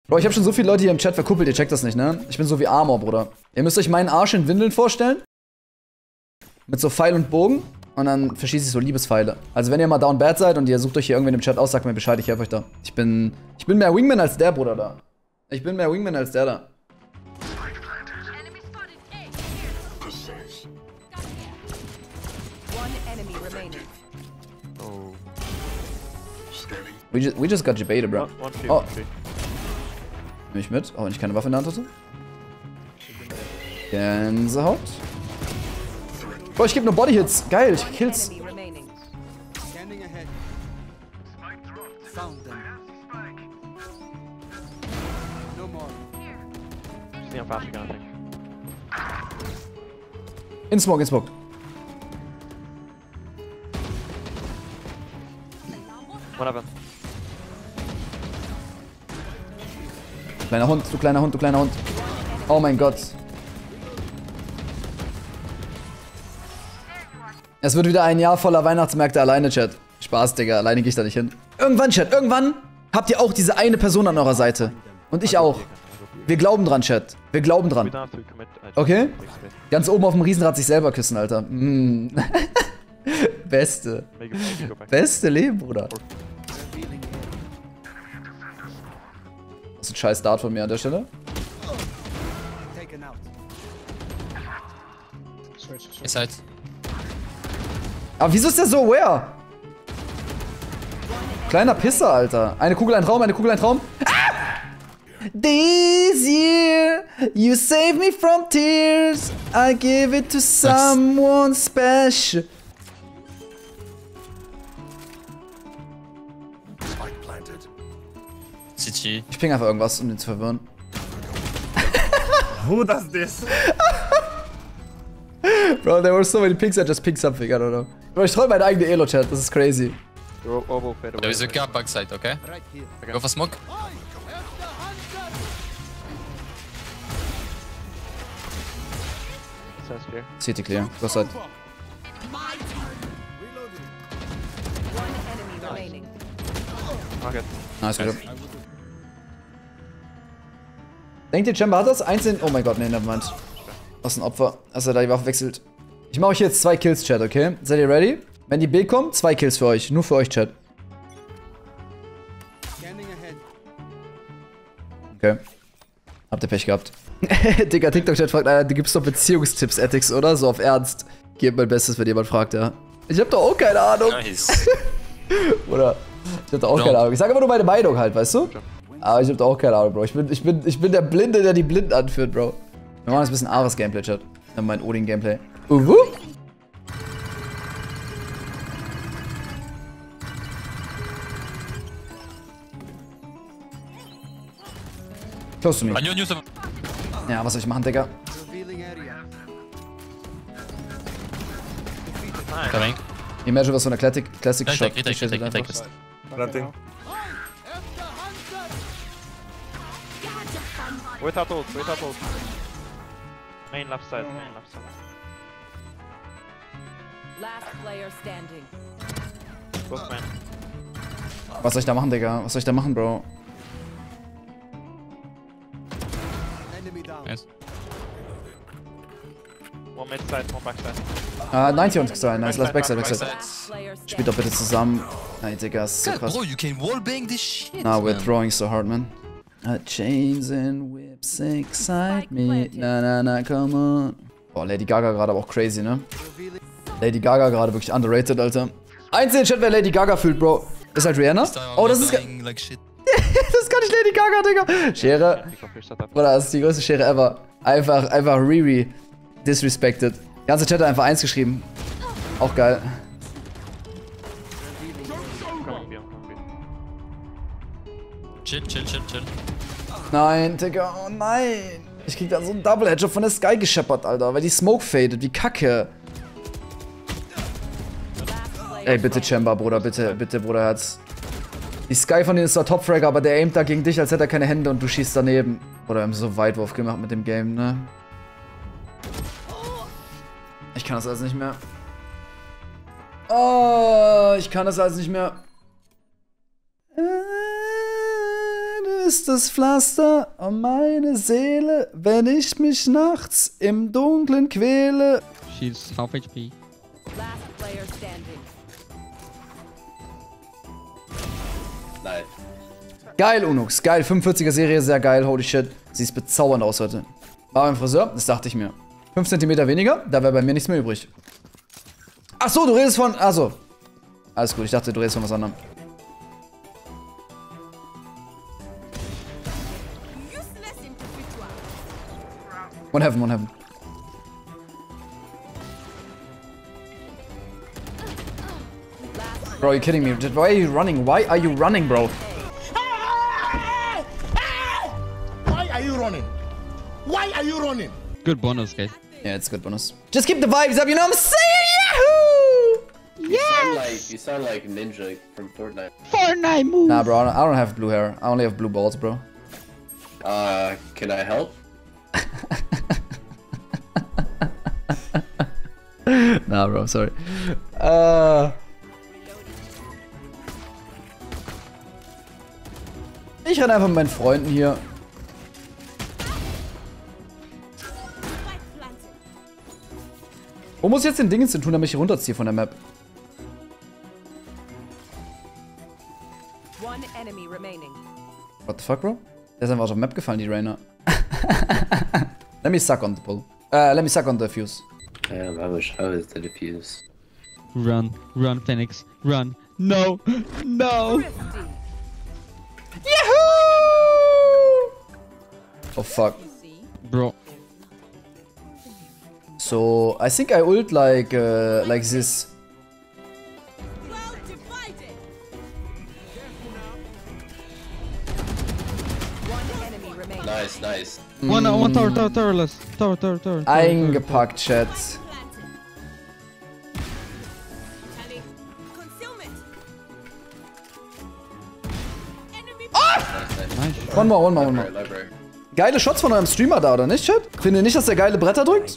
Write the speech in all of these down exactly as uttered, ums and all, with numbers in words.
Bro, ich habe schon so viele Leute hier im Chat verkuppelt, ihr checkt das nicht, ne? Ich bin so wie Armor, Bruder. Ihr müsst euch meinen Arsch in Windeln vorstellen. Mit so Pfeil und Bogen. Und dann verschieße ich so Liebespfeile. Also wenn ihr mal down bad seid und ihr sucht euch hier irgendwen im Chat aus, sagt mir Bescheid, ich helfe euch da. Ich bin, ich bin mehr Wingman als der, Bruder, da. Ich bin mehr Wingman als der da. We just, we just got debated, bro. Oh. Nimm ich mit, auch wenn ich keine Waffe in der Hand hatte. Gänsehaut. Boah, ich geb nur Bodyhits. Geil, ich Kills. In Smoke, in Smoke. Whatever. Kleiner Hund, du kleiner Hund, du kleiner Hund. Oh mein Gott. Es wird wieder ein Jahr voller Weihnachtsmärkte alleine, Chat. Spaß, Digga, alleine gehe ich da nicht hin. Irgendwann, Chat, irgendwann habt ihr auch diese eine Person an eurer Seite. Und ich auch. Wir glauben dran, Chat. Wir glauben dran. Okay? Ganz oben auf dem Riesenrad sich selber küssen, Alter. Mm. Beste. Beste Leben, Bruder. Das ist ein scheiß Dart von mir an der Stelle. Inside. Aber wieso ist der so aware? Kleiner Pisser, Alter. Eine Kugel, ein Traum, eine Kugel, ein Traum. Ah! This year, you save me from tears. I give it to someone special. C G. Ich ping einfach irgendwas, um den zu verwirren. Who does this? Bro, there were so many pings, I just pinged something, I don't know. Bro, ich troll meine eigene Elo-Chat, das ist crazy. There is a gap backside, okay? Go for smoke. City clear, go side. Nice, good. Denkt ihr, Chamber hat das? Einzeln. Oh mein Gott, nee, nevermind. Was ein Opfer, dass er da die Waffe wechselt. Ich mache euch jetzt zwei Kills, Chat, okay? Seid ihr ready? Wenn die B kommt, zwei Kills für euch. Nur für euch, Chat. Okay. Habt ihr Pech gehabt. Digga, TikTok-Chat fragt, Alter, du gibst doch Beziehungstipps, Ethics, oder? So auf Ernst. Gebt mein Bestes, wenn jemand fragt, ja. Ich hab doch auch keine Ahnung. Nice. Oder? Ich hab doch auch keine Ahnung. Ich sag aber nur meine Meinung halt, weißt du? Aber ich hab doch auch keine Ahnung, Bro. Ich bin, ich bin, ich bin der Blinde, der die Blinden anführt, Bro. Wir machen jetzt ein bisschen Ares Gameplay, Chat. Dann mein Odin Gameplay. Uhu. Close to me. Ja, was soll ich machen, Digga? Coming. Imagine, was so eine Classic, Classic Retake, Shot. retake, retake, retake. Planting. Without ult, without ult. Main left side, main left side. Last player standing. Both main. Was soll ich da machen, Digga? Was soll ich da machen, Bro? Nice. One mid side, one back side. Ah, neunzig und sein. Nice, lass Backside, Backside. Player Spielt doch bitte zusammen. Nein, Digga, ist so God, krass. bro, you can wallbang this shit. Nah, we're man. throwing so hard, man. Uh, chains and whips excite me. Na, na, na, come on. Boah, Lady Gaga gerade aber auch crazy, ne? Lady Gaga gerade wirklich underrated, Alter. Eins in den Chat, wer Lady Gaga fühlt, Bro. Ist halt Rihanna? Oh, das ist... Like shit. Das ist gar nicht Lady Gaga, Digga. Schere. Bruder, das ist die größte Schere ever. Einfach, einfach Riri. Disrespected. Ganze Chat hat einfach eins geschrieben. Auch geil. Chill, chill, chill, chill. Nein, Digga, oh nein. Ich krieg da so einen Double Headshot von der Sky gescheppert, Alter, weil die Smoke fadet. Wie kacke. Ey, bitte Chamber, Bruder, bitte, bitte, Bruder, Herz. Die Sky von denen ist zwar Top-Fragger, aber der aimt da gegen dich, als hätte er keine Hände und du schießt daneben. Oder wir haben so Weitwurf gemacht mit dem Game, ne? Ich kann das alles nicht mehr. Oh, ich kann das alles nicht mehr. bist das Pflaster um meine Seele, wenn ich mich nachts im Dunkeln quäle. She's half H P. Last player standing. Nein. Geil, Unux. Geil. fünfundvierziger Serie, sehr geil. Holy shit. Sie ist bezaubernd aus heute. War beim Friseur? Das dachte ich mir. fünf Zentimeter weniger, da wäre bei mir nichts mehr übrig. Ach so, du redest von... Achso. Alles gut, ich dachte, du redest von was anderem. One heaven, one heaven. Bro, you're kidding me. Why are you running? Why are you running, bro? Why are you running? Why are you running? Good bonus, guys. Yeah, it's good bonus. Just keep the vibes up, you know what I'm saying? Yahoo! You sound like you sound like Ninja from Fortnite. Fortnite move. Nah, bro, I don't, I don't have blue hair. I only have blue balls, bro. Uh, can I help? Nah, bro, sorry. Uh, ich renne einfach mit meinen Freunden hier. Wo muss ich jetzt den Dingens zu tun, damit ich hier runterziehe von der Map? One enemy remaining. What the fuck, bro? Der ist einfach aus der Map gefallen, die Rainer. Let me suck on the pull. Uh, let me suck on the fuse. Damn, I wish I was the defuse. Run, run, Phoenix, run. No, no. Yahoo! Oh fuck. Bro. So, I think I ult like, uh, like this. One enemy remaining. Nice, nice. One, uh, one tower, tower, towerless. Tower, tower, tower. tower, Eingepackt, Chat. Nice. One more, one more, one more. Library, library. Geile Shots von eurem Streamer da, oder nicht, Chat? Findet ihr nicht, dass der geile Bretter drückt?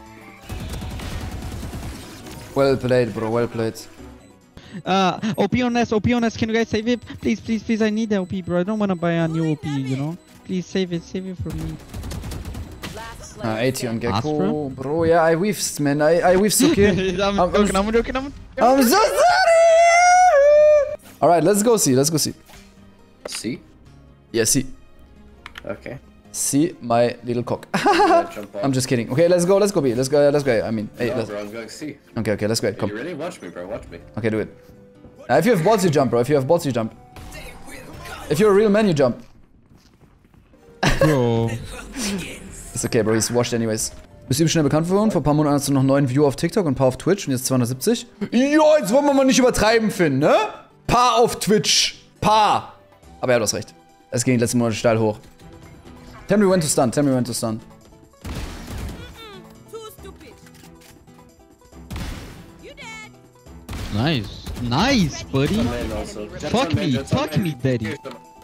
Well played, bro, well played. Uh, O P on S, O P on S, can you guys save it? Please, please, please, I need the O P, bro. I don't wanna buy a new O P, you know? Please save it, save it for me. Last Ah, player eighty on standing. Gecko. Bro, yeah, I weaved, man. I, I weaved okay. I'm I'm- joking, I'm joking, I'm I'm so sorry! Alright, let's go see, let's go see. See? Yeah, see. Okay. See my little cock. Yeah, jump off. I'm just kidding. Okay, let's go, let's go B. Let's go, let's go. I mean, hey, No, let's... bro, I'm going C. Okay, okay, let's go. You Come. really? Watch me, bro. Watch me. Okay, do it. Uh, if you have balls, you jump, bro. If you have balls, you jump. If you're a real man, you jump. Bro. Ist okay, Bro, he's washed anyways. Bist du ihm schnell bekannt geworden? Vor ein paar Monaten hast du noch neun Viewer auf TikTok und ein paar auf Twitch und jetzt zweihundertsiebzig. Ja, jetzt wollen wir mal nicht übertreiben, Finn, ne? Paar auf Twitch. Paar. Aber er hat was recht. Es ging die letzten Monate steil hoch. Tell me when to stun, tell me when to stun. Nice. Nice, buddy. Man also. Fuck me, fuck me, daddy.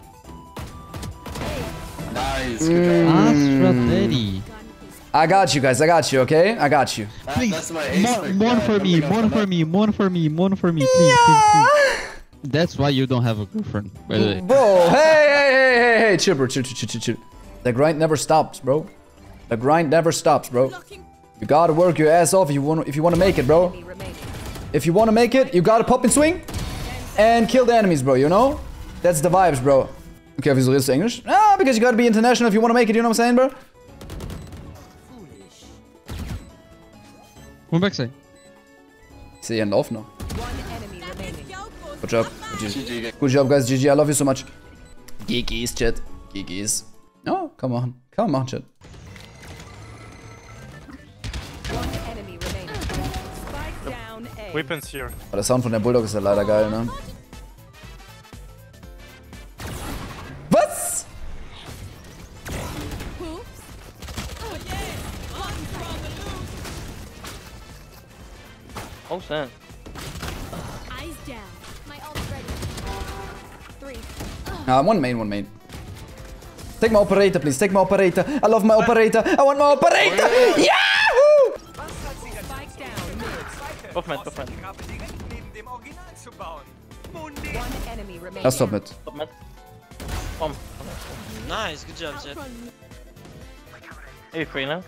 Nice. Good job. Astra daddy. I got you guys, I got you, okay? I got you. That- Please, that's my ace more, pick, more man. for Let me, go, more let for go. me, more for me, more for me, please, please, please. That's why you don't have a girlfriend, by the way. Bro, hey, hey, hey, hey, hey, chill, bro, chill, chill, chill, chill, chill. The grind never stops, bro. The grind never stops, bro. You gotta work your ass off if you want, if you want to make it, bro. Enemy remaining. If you want to make it, you gotta pop and swing and kill the enemies, bro, you know? That's the vibes, bro. Okay, wieso redest du Englisch? Ah, because you gotta be international if you want to make it, you know what I'm saying, bro? One backside. Ich sehe einen Lauf noch. One enemy remaining. Good job. G G. Good job, guys. G G, I love you so much. G Gs, Chat. G Gs. Ja, kann man machen. Kann man machen, Chat. One enemy remaining. Spike down A. Weapons here. Aber der Sound von der Bulldog ist ja leider geil, ne? Was? Oh, Sam. Eyes down. My ult's ready. Three. Ah, one main, one main. Take my operator, please. Take my operator. I love my operator. I want my operator. Yahoo! Spike down mid. Both mid, both mid. One enemy remaining. Lass top mit. Top mid. Bomb. Nice, good job, Jet. Hey, free now.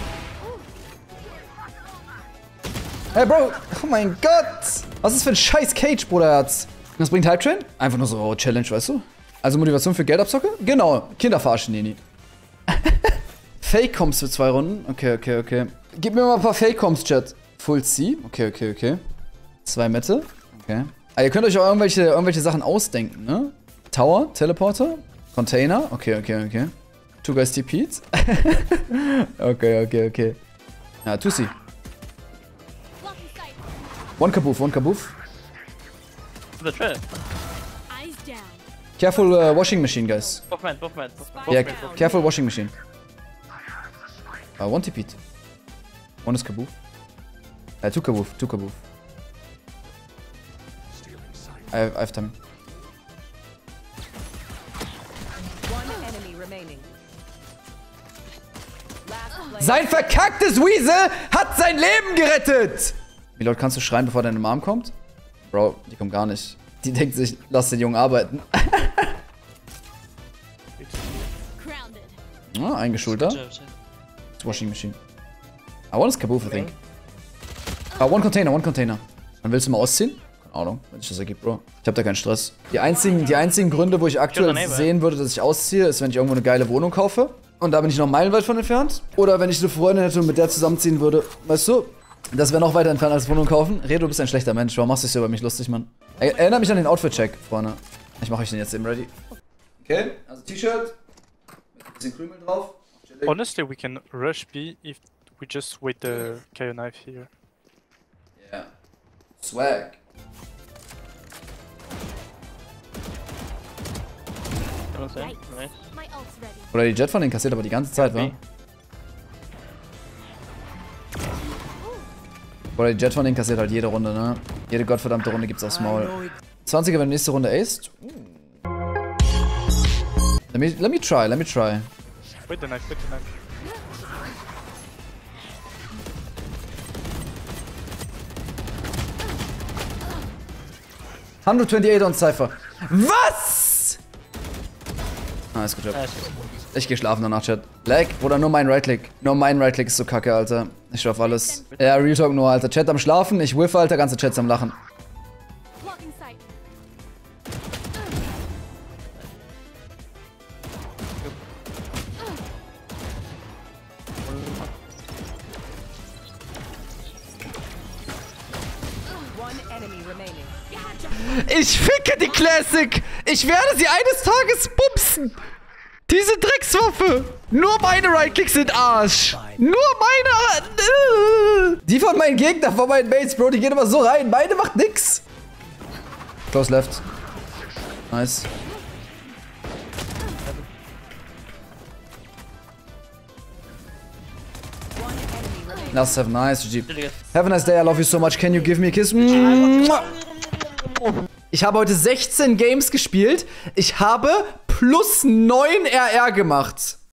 Hey, Bro. Oh mein Gott. Was ist für ein scheiß Cage, Bruderherz? Was bringt Hype Train? Einfach nur so, oh, Challenge, weißt du? Also Motivation für Geldabzocke? Genau. Kinder verarschen, Nini. Fake-Comps für zwei Runden. Okay, okay, okay. Gib mir mal ein paar Fake-Comps, Chat. Full C. Okay, okay, okay. Zwei Mitte. Okay. Ah, ihr könnt euch auch irgendwelche, irgendwelche Sachen ausdenken, ne? Tower, Teleporter, Container. Okay, okay, okay. Two guys T P'd. Okay, okay, okay. Ja, two C. One kaboof, one kaboof. The trap. Eyes down. Careful uh, washing machine, guys. Both man, both man. Both Yeah, man, both careful washing machine. Uh, one T P'd. One is kaboof. Uh, two kaboof, two kaboof. I have, I have time. One enemy remaining. Last player. Sein verkacktes Weasel hat sein Leben gerettet! Wie laut kannst du schreien, bevor deine Mom kommt? Bro, die kommt gar nicht. Die denkt sich, lass den Jungen arbeiten. Grounded. Ah, eingeschulter. Good job, Jet. Washing machine. I want a kaboof, I think. Ah, one container, one container. Dann willst du mal ausziehen? Keine Ahnung, wenn sich das ergibt, Bro. Ich hab da keinen Stress. Die einzigen, die einzigen Gründe, wo ich aktuell sehen würde, dass ich ausziehe, ist, wenn ich irgendwo eine geile Wohnung kaufe. Und da bin ich noch meilenweit von entfernt. Oder wenn ich eine Freundin hätte und mit der zusammenziehen würde. Weißt du? Das wäre noch weiter entfernt als Wohnung kaufen. Redo, du bist ein schlechter Mensch. Warum machst du dich so über mich lustig, Mann? Er erinnert mich an den Outfit-Check, Freunde. Ich mache euch den jetzt eben ready. Okay, also T-Shirt. Mit ein bisschen Krümel drauf. Honestly, we can rush B if we just wait the K O knife here. Yeah. Swag. Nice. My ult's ready. Oder die Jet von den kassiert aber die ganze Zeit, wa? Oder die Jet von den kassiert halt jede Runde, ne? Jede gottverdammte Runde gibt's aufs Maul. zwanziger, wenn nächste Runde aced. Let me, let me try, let me try. Wait the knife, wait the knife. one twenty-eight on Cypher. Was? Nice, gut Job. Ich geh schlafen danach, Chat. Lag oder nur mein Right-Click? Nur mein Right-Click ist so kacke, Alter. Ich schaff alles. Ja, Real Talk nur, Alter. Chat am Schlafen, ich whiff, Alter. Ganze Chats am Lachen. Blocking sight. One enemy remaining. Ich ficke die Classic! Ich werde sie eines Tages bumsen! Diese Dreckswaffe! Nur meine Right-Clicks sind Arsch! Nur meine... Die von meinen Gegnern, von meinen Mates, Bro, die gehen immer so rein. Meine macht nix! Close left. Nice. Last have nice, G G. Have a nice day, I love you so much. Can you give me a kiss? Ich habe heute sechzehn Games gespielt. Ich habe plus neun R R gemacht.